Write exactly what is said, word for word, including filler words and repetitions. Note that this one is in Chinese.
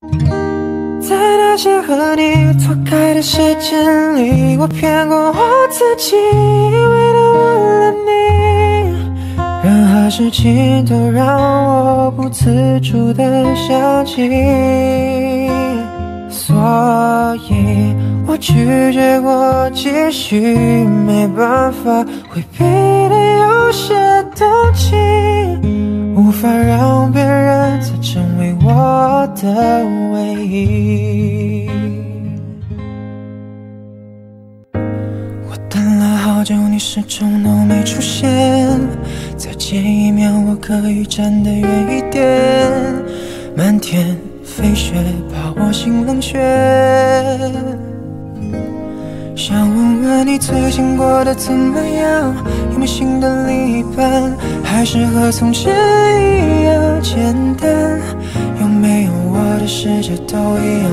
在那些和你错开的时间里，我骗过我自己，以为能忘了你，任何事情都让我不自主地想起，所以我拒绝过继续，没办法回避的有些动情，无法让别人再成为我的唯一。我等了好久，你始终都没出现，再见一秒我可以站得远一点，漫天飞雪把我心冷却，想问问你最近过得怎么样，有没有新的另一半，还是和从前一样简单，有没有我的世界都一样。